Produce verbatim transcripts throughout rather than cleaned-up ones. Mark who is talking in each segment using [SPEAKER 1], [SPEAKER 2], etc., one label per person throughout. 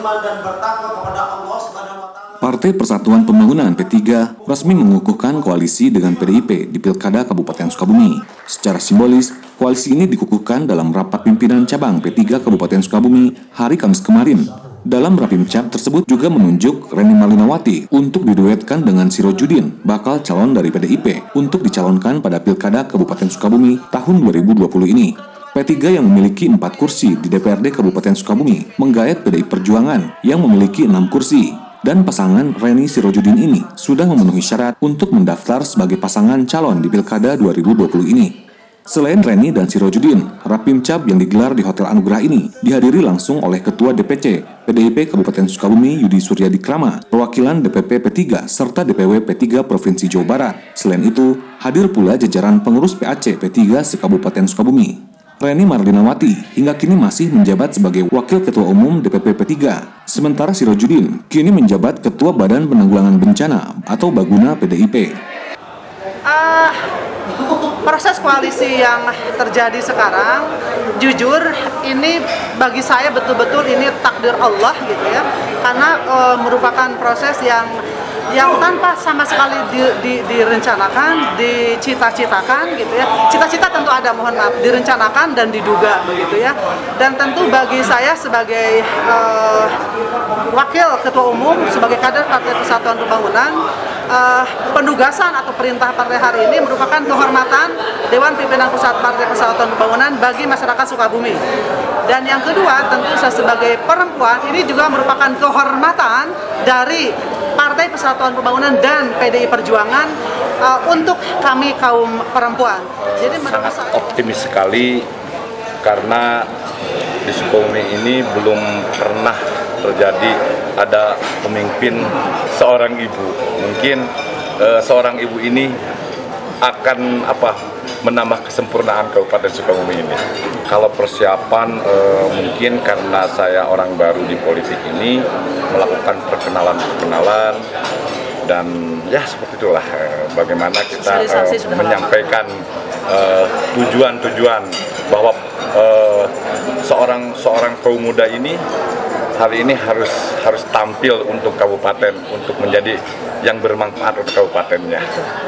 [SPEAKER 1] beriman dan bertakwa kepada Allah Subhanahu wa taala.
[SPEAKER 2] Partai Persatuan Pembangunan P tiga resmi mengukuhkan koalisi dengan P D I P di Pilkada Kabupaten Sukabumi. Secara simbolis, koalisi ini dikukuhkan dalam rapat pimpinan cabang P tiga Kabupaten Sukabumi hari Kamis kemarin. Dalam Rapimcab tersebut juga menunjuk Reni Marlinawati untuk diduetkan dengan Sirojudin, bakal calon dari P D I P, untuk dicalonkan pada Pilkada Kabupaten Sukabumi tahun dua ribu dua puluh ini. P tiga yang memiliki empat kursi di D P R D Kabupaten Sukabumi menggait P D I Perjuangan yang memiliki enam kursi. Dan pasangan Reni Sirojudin ini sudah memenuhi syarat untuk mendaftar sebagai pasangan calon di Pilkada dua ribu dua puluh ini. Selain Reni dan Sirojudin, Rapimcab yang digelar di Hotel Anugerah ini dihadiri langsung oleh Ketua D P C P D I P Kabupaten Sukabumi Yudi Suryadikrama, perwakilan D P P P tiga, serta D P W P tiga Provinsi Jawa Barat. Selain itu, hadir pula jajaran pengurus P A C P tiga se-Kabupaten Sukabumi. Reni Marlinawati hingga kini masih menjabat sebagai Wakil Ketua Umum D P P P tiga. Sementara Sirojudin kini menjabat Ketua Badan Penanggulangan Bencana atau Baguna P D I P.
[SPEAKER 3] Uh, proses koalisi yang terjadi sekarang, jujur ini bagi saya betul-betul ini takdir Allah gitu ya, karena uh, merupakan proses yang yang tanpa sama sekali di, di, direncanakan, dicita-citakan gitu ya. Cita-cita tentu ada, mohon maaf, direncanakan dan diduga begitu ya. Dan tentu bagi saya sebagai uh, wakil ketua umum, sebagai kader Partai Persatuan Pembangunan, uh, penugasan atau perintah partai hari ini merupakan kehormatan Dewan Pimpinan Pusat Partai Persatuan Pembangunan bagi masyarakat Sukabumi. Dan yang kedua, tentu saya sebagai perempuan ini juga merupakan kehormatan dari Partai Persatuan Pembangunan dan P D I Perjuangan uh, untuk kami kaum perempuan. Jadi
[SPEAKER 4] sangat saya... optimis sekali karena di Sukabumi ini belum pernah terjadi ada pemimpin seorang ibu. Mungkin uh, seorang ibu ini akan apa menambah kesempurnaan Kabupaten Sukabumi ini. Kalau persiapan e, mungkin karena saya orang baru di politik ini melakukan perkenalan-perkenalan dan ya seperti itulah e, bagaimana kita e, menyampaikan tujuan-tujuan bahwa e, seorang seorang kaum muda ini hari ini harus harus tampil untuk kabupaten, untuk menjadi yang bermanfaat untuk kabupatennya.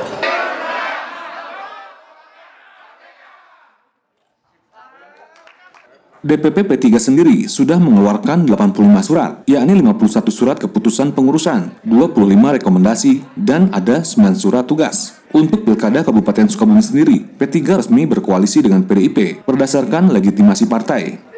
[SPEAKER 2] D P P P tiga sendiri sudah mengeluarkan delapan puluh lima surat, yakni lima puluh satu surat keputusan pengurusan, dua puluh lima rekomendasi, dan ada sembilan surat tugas. Untuk Pilkada Kabupaten Sukabumi sendiri, P tiga resmi berkoalisi dengan P D I P berdasarkan legitimasi partai.